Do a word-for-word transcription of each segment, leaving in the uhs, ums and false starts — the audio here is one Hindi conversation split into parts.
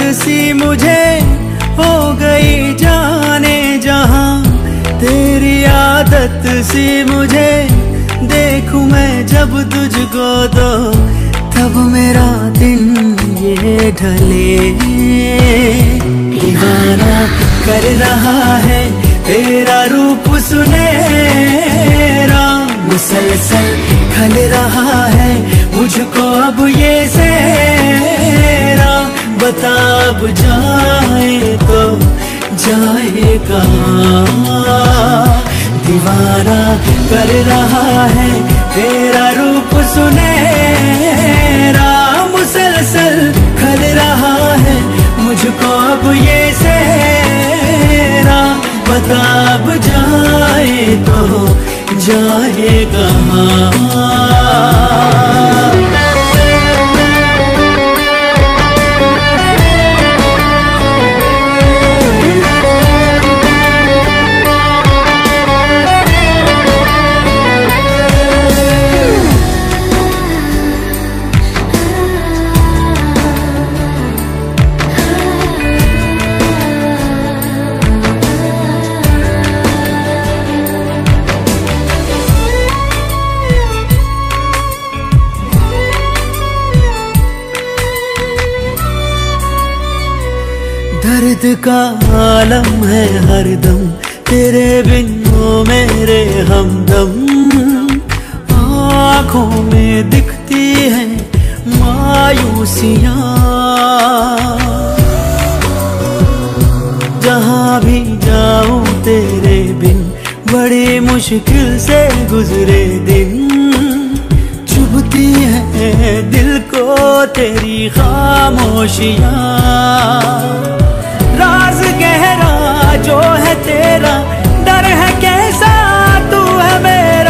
सी मुझे हो गई जाने जहां, तेरी आदत सी मुझे देखूं मैं जब तुझको तो तब मेरा दिन ये ढले। दीवाना कर रहा है तेरा रूप सुनहरा, मुसलसल खल रहा है मुझको अब ये सेहरा। बता अब जाए तो जाए कहाँ, दीवाना कर रहा है तेरा रूप सुनहरा, मुसलसल खल रहा है मुझको अब ये सेहरा। बता अब जाए तो जाए कहाँ। दर्द का आलम है हरदम तेरे बिन वो मेरे हमदम, आँखों में दिखती है मायूसियाँ। जहाँ भी जाऊं तेरे बिन बड़ी मुश्किल से गुजरे दिन, चुभती है दिल को तेरी खामोशियाँ। राज गहरा जो है तेरा, डर है कैसा तू है मेरा।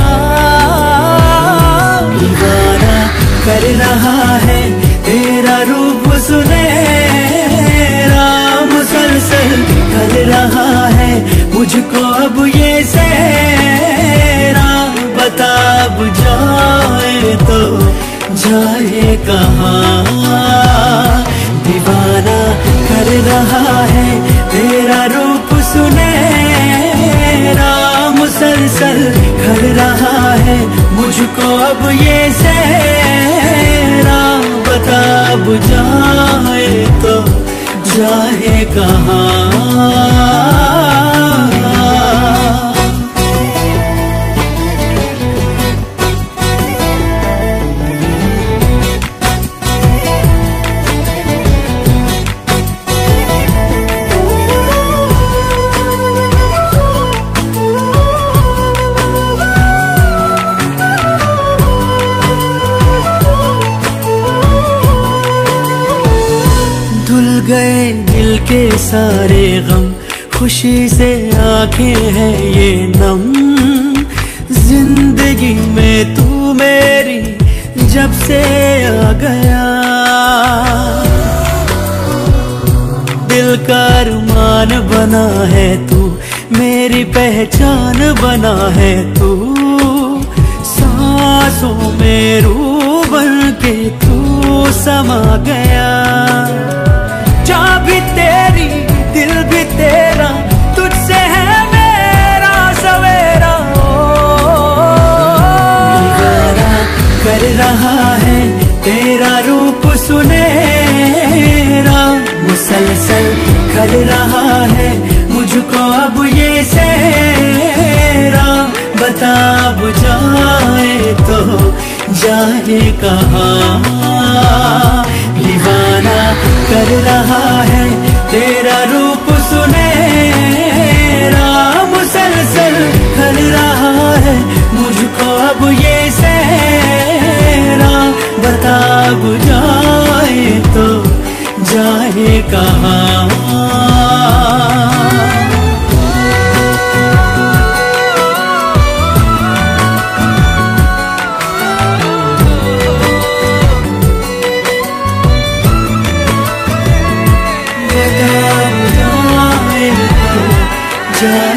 दीवाना कर रहा है तेरा रूप सुनहरा, मुसलसल कर रहा है मुझको अब ये सेहरा। बता अब जाए तो जाए कहाँ, दीवाना कर रहा है तेरा रूप सुनहरा, मुसलसल कर रहा है मुझको अब ये सेहरा। बता अब जाए तो जाए कहाँ। गए दिल के सारे गम, खुशी से आंखें हैं ये नम। जिंदगी में तू मेरी जब से आ गया, दिल का अरमान बना है तू, मेरी पहचान बना है तू। सांसों में रूह बन के तू समा गया, जहाँ भी तेरी दिल भी तेरा, तुझसे है मेरा सवेरा। दीवाना कर रहा है तेरा रूप सुनहरा, मुसलसल कर रहा है मुझको अब ये सेहरा। बता अब जाए तो जाए कहाँ, दीवाना कर रहा है तेरा रूप सुनहरा, मुसलसल कर रहा है मुझको अब ये सेहरा। बता अब जाए तो जाए कहाँ। जाए